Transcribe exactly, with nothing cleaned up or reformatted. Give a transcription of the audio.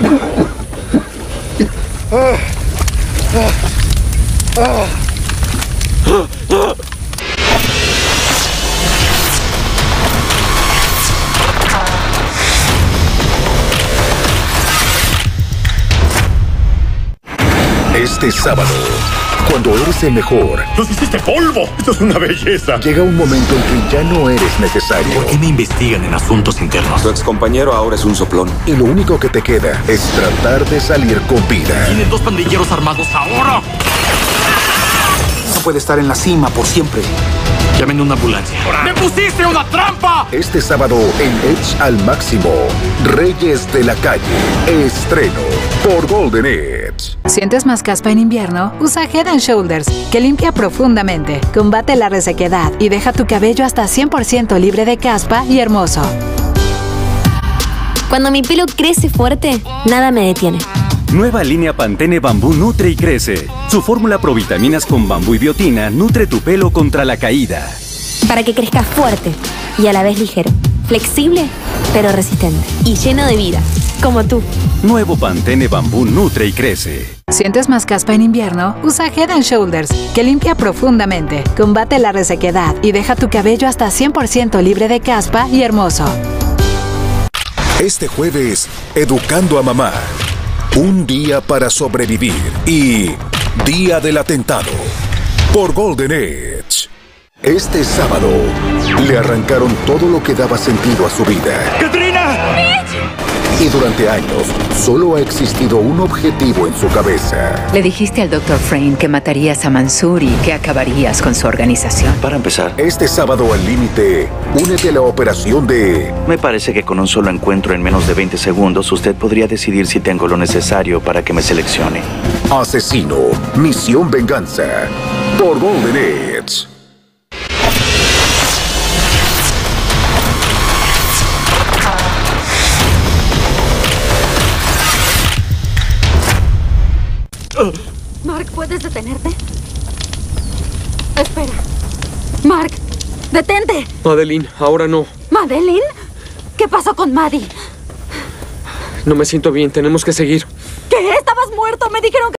Este sábado, cuando eres el mejor, ¡Los hiciste polvo! ¡Esto es una belleza! llega un momento en que ya no eres necesario. ¿Por qué me investigan en asuntos internos? Tu excompañero ahora es un soplón. Y lo único que te queda es tratar de salir con vida. Tienen dos pandilleros armados ahora. No puede estar en la cima por siempre. Llamen una ambulancia. ¡Me pusiste una trampa! Este sábado en Edge al máximo, Reyes de la Calle. Estreno por Golden Edge. ¿Sientes más caspa en invierno? Usa Head and Shoulders, que limpia profundamente, combate la resequedad y deja tu cabello hasta cien por ciento libre de caspa y hermoso. Cuando mi pelo crece fuerte, nada me detiene. Nueva línea Pantene Bambú nutre y crece. Su fórmula provitaminas con bambú y biotina nutre tu pelo contra la caída. Para que crezca fuerte y a la vez ligero. Flexible, pero resistente. Y lleno de vida, como tú. Nuevo Pantene Bambú nutre y crece. ¿Sientes más caspa en invierno? Usa Head and Shoulders, que limpia profundamente, combate la resequedad y deja tu cabello hasta cien por ciento libre de caspa y hermoso. Este jueves, Educando a Mamá. Un día para sobrevivir y Día del Atentado por Golden Edge. Este sábado le arrancaron todo lo que daba sentido a su vida. ¡Katrina! Y durante años solo ha existido un objetivo en su cabeza. Le dijiste al doctor Frame que matarías a Mansour y que acabarías con su organización. Para empezar, Este sábado al límite, únete a la operación de... me parece que con un solo encuentro en menos de veinte segundos usted podría decidir si tengo lo necesario para que me seleccione. Asesino, Misión Venganza por Golden Edge. Mark, ¿puedes detenerte? Espera. Mark, detente. Madeline, ahora no. ¿Madeline? ¿Qué pasó con Maddie? No me siento bien, tenemos que seguir. ¿Qué? ¿Estabas muerto? Me dijeron que...